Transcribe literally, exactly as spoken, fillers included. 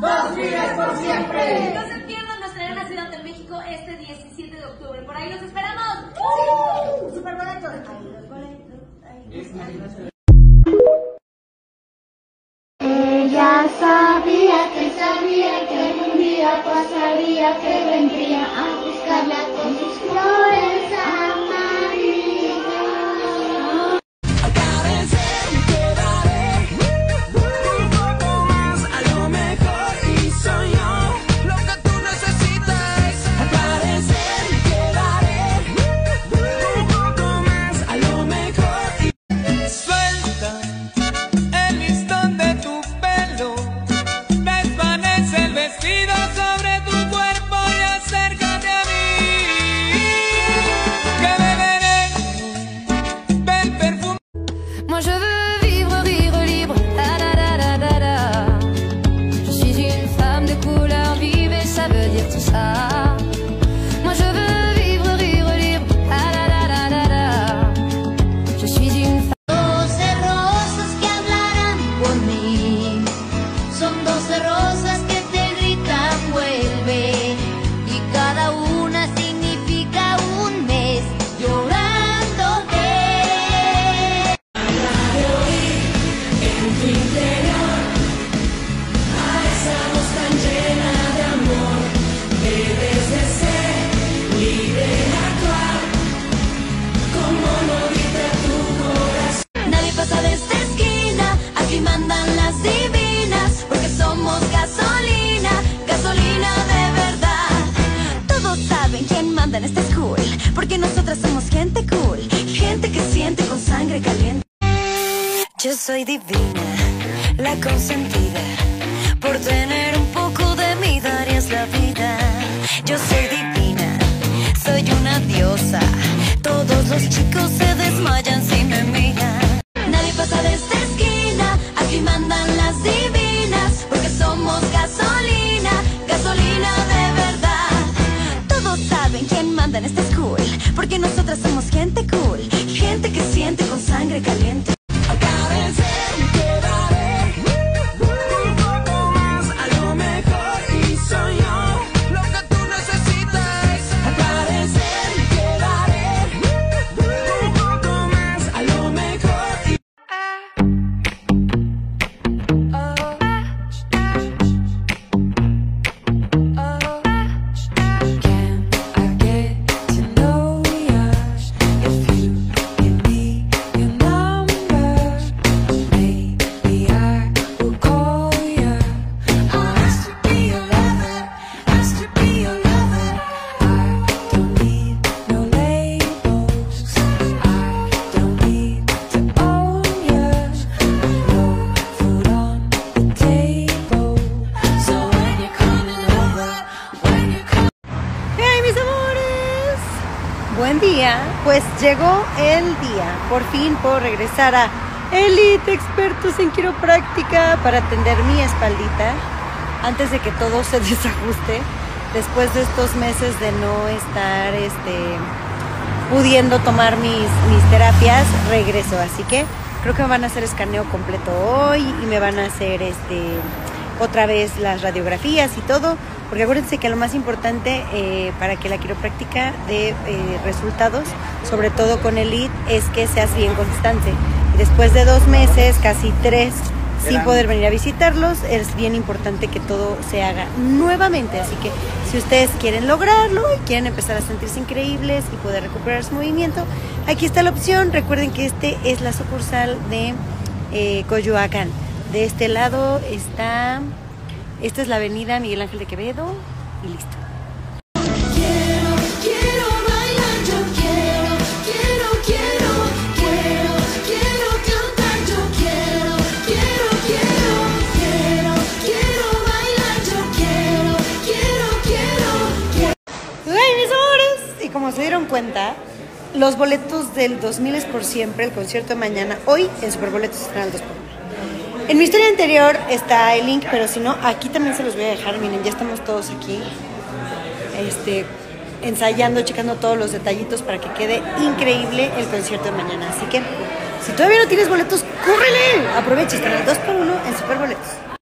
dos vidas por siempre. No se pierdan nuestra gran Ciudad de México este diecisiete de octubre. Por ahí los esperamos. Sí, super boletos. Ahí los boletos. Ahí los boletos. Ella sabía que sabía que algún día pasaría, que vendría a buscarla con sus flores amarillas. Al carecer quedaré un poco más, a lo mejor y soy yo lo que tú necesitas. Al carecer quedaré un poco más, a lo mejor y suelta el listón de tu pelo, desvanece el vestido sobre tu cuerpo y acércate a mí, que beberé del perfume. Moi je veux vivre, rire libre, da da da da da da. Je suis une femme de couleur vive et ça veut dire tout ça. Moi je veux vivre, rire libre, da da da da da da. Je suis une femme. Doce rosas que hablarán por mí, son doce rosas que te gritan vuelve, y cada una significa un mes llorándote. Nadie pasa de esta esquina, aquí mandan las divinas, porque somos gasolina, gasolina de verdad. Todos saben quién manda en esta school, porque nosotras somos gente cool, gente que siente con sangre caliente. Yo soy divina, la consentida, por tener un poco de mí darías la vida. Yo soy divina, soy una diosa, todos los chicos se desmayan si me miran. Nadie pasa de esta esquina, aquí mandan las divinas, porque somos gasolina, gasolina de verdad. Todos saben quién manda en esta school, porque nosotras somos gente cool, gente que siente con sangre caliente. Al carecer quedaré un poco más, a lo mejor y soy yo lo que tú necesitas. Al carecer quedaré un poco más, a lo mejor y Buen día, pues llegó el día, por fin puedo regresar a Elite Expertos en Quiropráctica para atender mi espaldita antes de que todo se desajuste después de estos meses de no estar este, pudiendo tomar mis, mis terapias. Regreso, así que creo que me van a hacer escaneo completo hoy y me van a hacer este, otra vez las radiografías y todo. Porque acuérdense que lo más importante eh, para que la quiropráctica dé eh, resultados, sobre todo con Elite, es que seas bien constante. Y después de dos meses, casi tres, sin poder venir a visitarlos, es bien importante que todo se haga nuevamente. Así que si ustedes quieren lograrlo y quieren empezar a sentirse increíbles y poder recuperar su movimiento, aquí está la opción. Recuerden que este es la sucursal de eh, Coyoacán. De este lado está... Esta es la avenida Miguel Ángel de Quevedo y listo. Quiero, quiero bailar, yo quiero, quiero, quiero, quiero, quiero cantar, yo quiero, quiero, quiero, quiero, quiero bailar, yo quiero, quiero, quiero, quiero. ¡Ay, mis amores! Y como se dieron cuenta, los boletos del dos mil es por siempre, el concierto de mañana, hoy en Superboletos están al dos por uno. En mi historia anterior está el link, pero si no, aquí también se los voy a dejar. Miren, ya estamos todos aquí este, ensayando, checando todos los detallitos para que quede increíble el concierto de mañana. Así que, si todavía no tienes boletos, ¡córrele! Aprovecha, están al dos por uno en Superboletos.